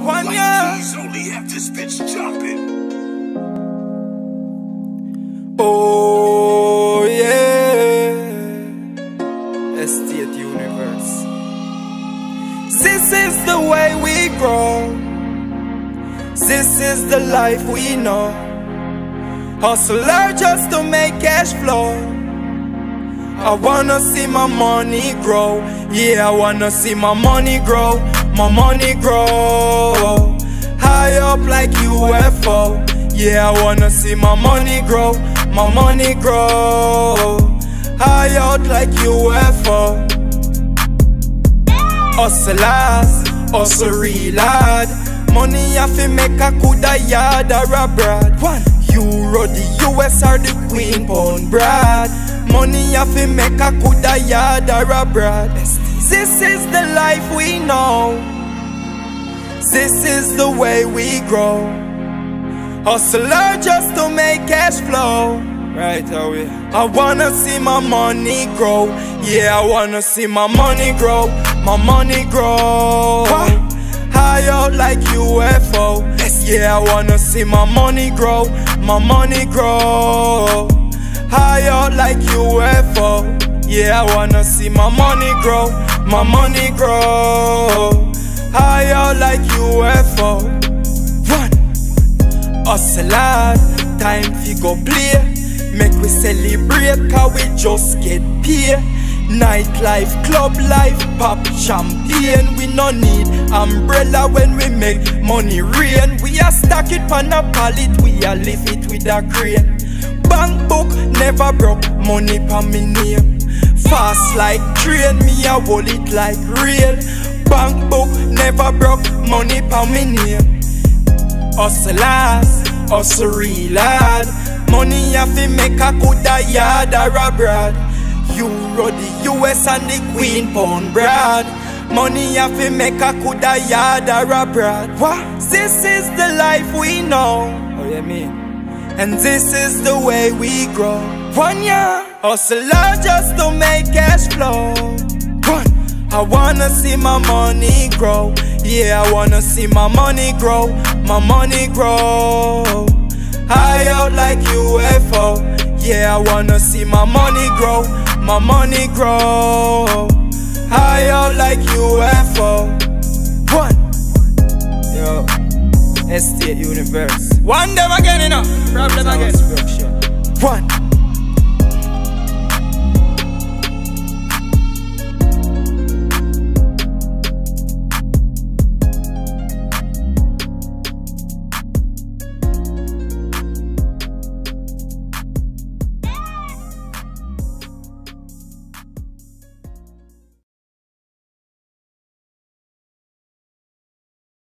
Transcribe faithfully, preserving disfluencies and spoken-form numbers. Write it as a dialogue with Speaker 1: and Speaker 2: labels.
Speaker 1: One year.
Speaker 2: Only have this bitch jumping.
Speaker 1: Oh yeah, Estate Universe. This is the way we grow. This is the life we know. Hustler just to make cash flow. I wanna see my money grow. Yeah, I wanna see my money grow. My money grow. High up like U F O. Yeah, I wanna see my money grow. My money grow. High out like U F O. Hustlers, hustle real hard. Money I fi make a coulda yard or abroad. One Euro, the U S or the Queen Pound Brad. Money I fi make a coulda yard or abroad. This is the life we know. This is the way we grow. Hustler just to make cash flow. Right away. I wanna see my money grow. Yeah, I wanna see my money grow. My money grow. What? High out like U F O. Yeah, I wanna see my money grow. My money grow. High out like U F O. Yeah, I wanna see my money grow. My money grow. High out like U F O. One. Hustle hard, time fi go play. Make we celebrate cause we just get paid. Nightlife, club life, pop champagne. We no need umbrella when we make money rain. We a stack it pan a pallet, we a lift it with a crane. Bank book never broke, money pan me name. Fast like train, me a hold it like real. Bank book never broke, money pan me name. Hustlers, hustle real hard. Money I fi make a coulda yard or abroad. Euro, the U S and the Queen Pound Brad. Money I fi make a coulda yard or abroad. What? This is the life we know. Oh yeah, me. And this is the way we grow. One year, hustler just to make cash flow. One, I wanna see my money grow. Yeah, I wanna see my money grow. My money grow. High out like U F O. Yeah, I wanna see my money grow. My money grow. High out like U F O. One. Yo, Estate Universe. One them again, you know. Problem again. One.